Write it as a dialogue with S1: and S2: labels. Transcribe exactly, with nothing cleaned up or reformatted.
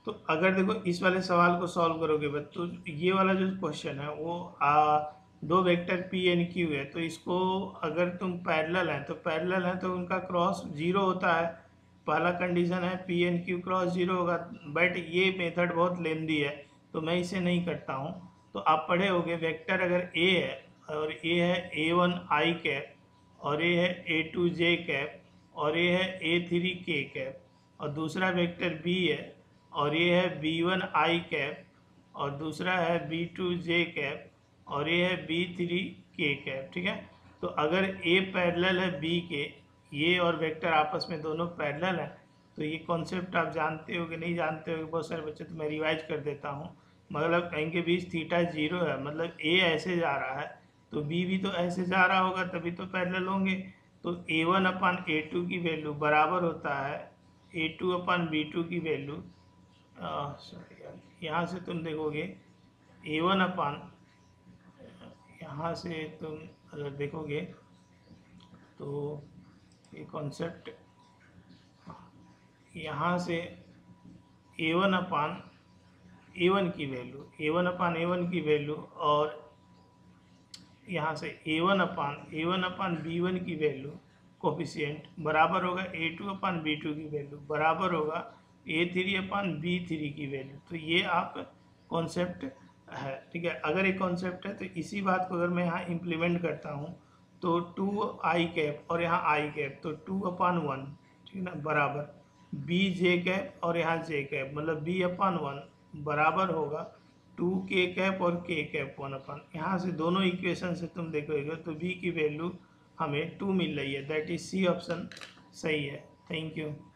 S1: तो अगर देखो इस वाले सवाल को सॉल्व करोगे बस, तो ये वाला जो क्वेश्चन है वो आ, दो वेक्टर पी एन क्यू है, तो इसको अगर तुम पैरेलल हैं तो पैरेलल हैं तो उनका क्रॉस जीरो होता है। पहला कंडीशन है P N Q cross zero होगा। बट ये मेथड बहुत लेंदी है तो मैं इसे नहीं करता हूँ। तो आप पढ़े होगे वेक्टर अगर ए है और ए है ए वन आई कैप और ए है ए टू जे कैप और ये है ए थ्री के कैप, और दूसरा वेक्टर बी है और ये है बी वन आई कैप और दूसरा है बी टू जे कैप और ये है बी थ्री के कैप। ठीक है, तो अगर ए पैरेलल है बी के, ये और वेक्टर आपस में दोनों पैरेलल है, तो ये कॉन्सेप्ट आप जानते हो कि नहीं जानते हो बहुत सारे बच्चे, तो मैं रिवाइज कर देता हूँ। मतलब इनके बीच थीटा जीरो है, मतलब ए ऐसे जा रहा है तो बी भी तो ऐसे जा रहा होगा, तभी तो पैरेलल होंगे। तो A one upon A two की वैल्यू बराबर होता है A two upon B two की वैल्यू, सॉरी यार, यहाँ से तुम देखोगे ए वन अपान, यहाँ से तुम अगर देखोगे तो ये कॉन्सेप्ट यहाँ से A one upon A one की value A one upon A one की वैल्यू और यहाँ से A one upon A one upon B one की वैल्यू कोफिशिएंट बराबर होगा A two upon B two की वैल्यू बराबर होगा A three upon B three की वैल्यू। तो ये आप कॉन्सेप्ट है। ठीक है, अगर एक कॉन्सेप्ट है तो इसी बात को अगर मैं यहाँ इम्प्लीमेंट करता हूँ तो टू आई कैप और यहाँ आई कैप, तो टू अपान वन, ठीक है ना, बराबर बी जे कैप और यहाँ जे कैप, मतलब बी अपान वन बराबर होगा टू के कैप और के कैप वन अपन। यहाँ से दोनों इक्वेशन से तुम देखोगे तो बी की वैल्यू हमें टू मिल रही है, दैट इज सी ऑप्शन सही है। Thank you.